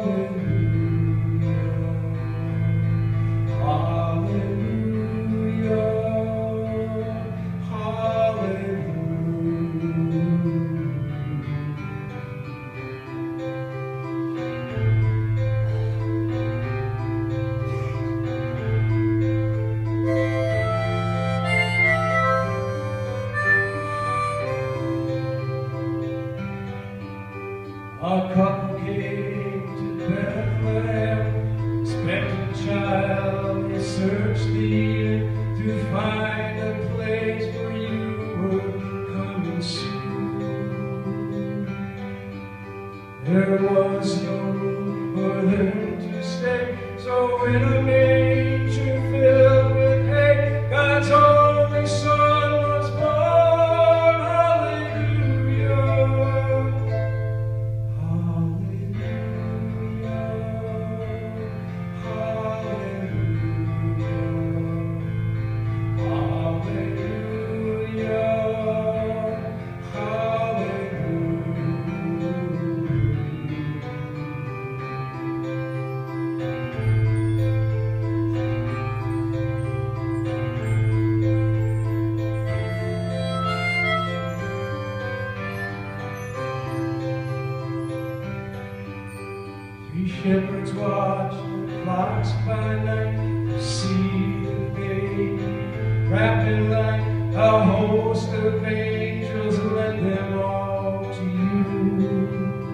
A couple came to Bethlehem, expecting a child. They searched the earth to find a place where you were coming soon. There was no room for them to stay, so in a manger filled with hay, God's only Son was born. Shepherds watch the flocks by night to see the baby wrapped in light. A host of angels led them all to you.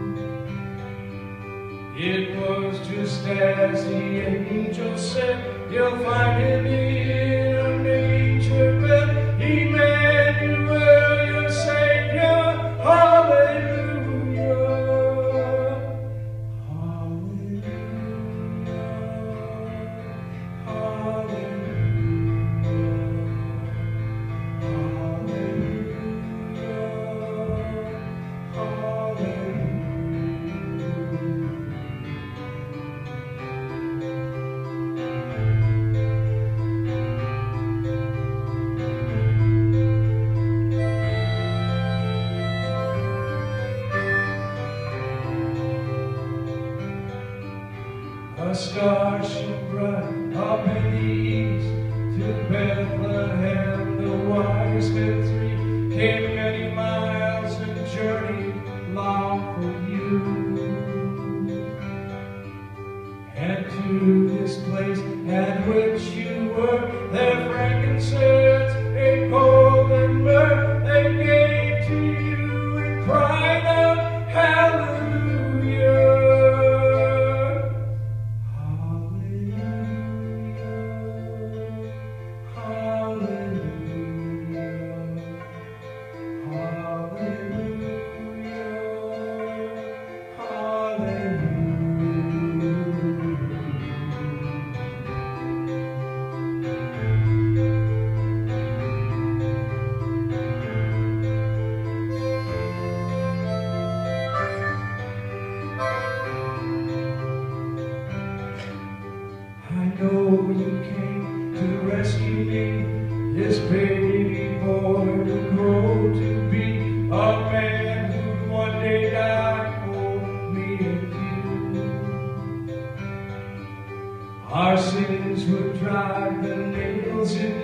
It was just as the angel said, you'll find him in a manger bed, Emmanuel, your Savior. Hallelujah. A star shone bright up in the east, to Bethlehem the wise men three came many miles and journeyed long for you. And to this place at which you were, their frankincense and gold and myrrh they gave to you and cried out, Hallelujah. I know you came to rescue me, this baby boy would grow to be a man who'd one day die for me and you. Our sins would drive the nails in